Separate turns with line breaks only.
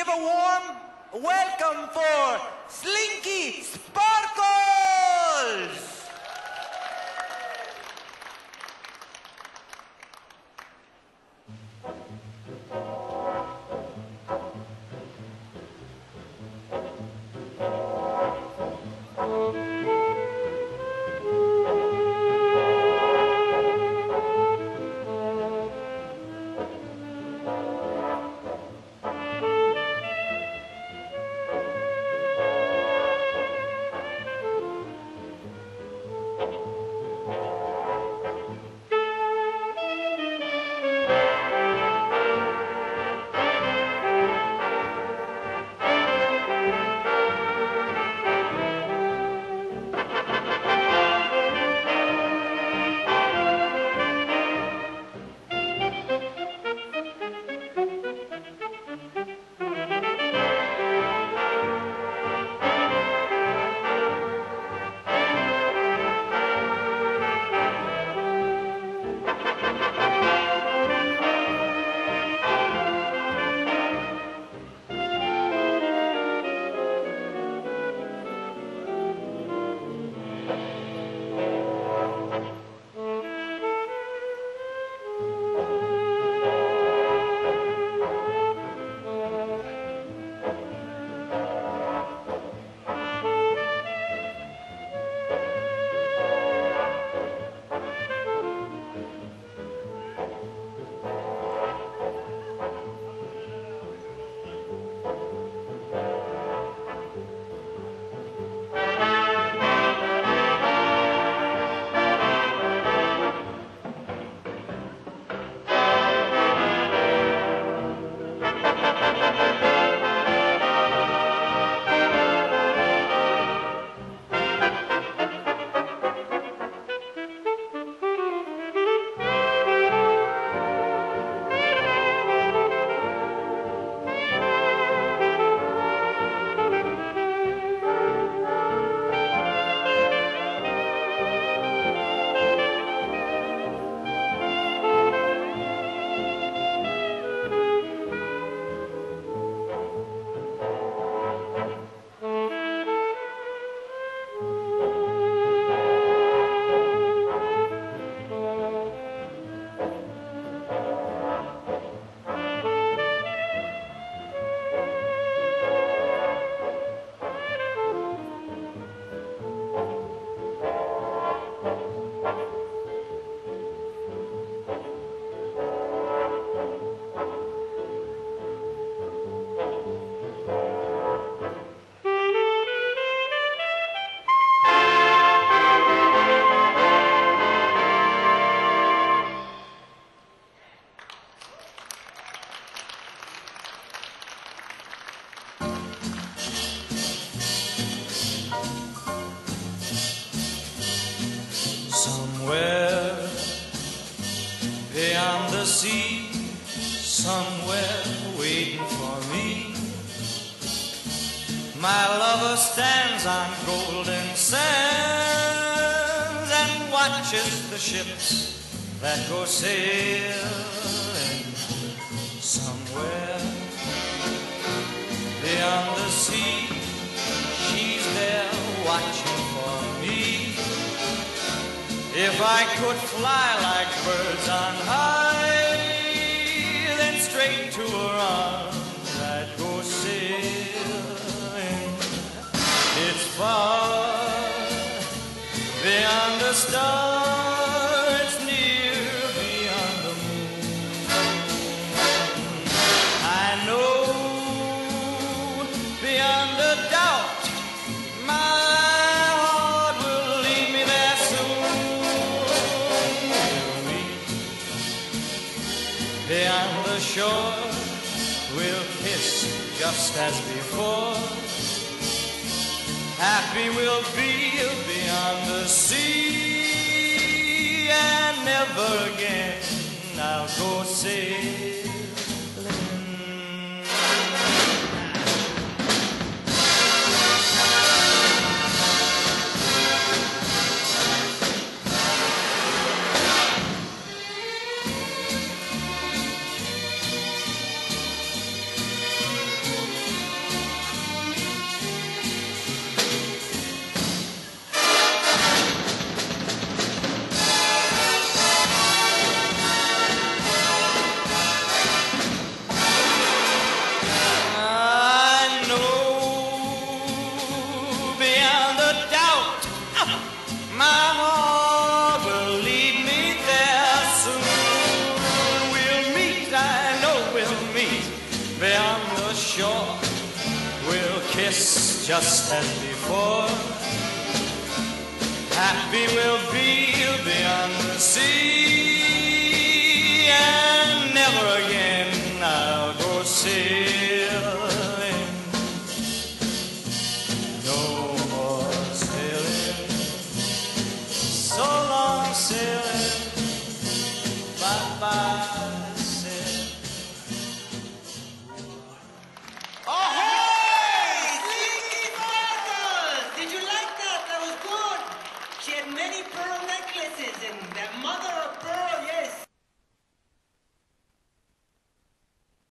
give a warm welcome for Slinky Sparkles!
Somewhere beyond the sea, somewhere waiting for me, my lover stands on golden sands and watches the ships that go sailing. Somewhere beyond the sea, she's there watching for me. If I could fly like birds on high, then straight to her arms I'd go sailing. It's far beyond the stars, it's near beyond the moon. I know beyond a doubt my heart will lead me there soon. Beyond the shore, we'll kiss just as before. Happy we'll be beyond the sea, and never again I'll go sailing. kiss just as before. Happy we'll be beyond the sea, and never again I'll go sailing. No more sailing, so long sailing, bye-bye.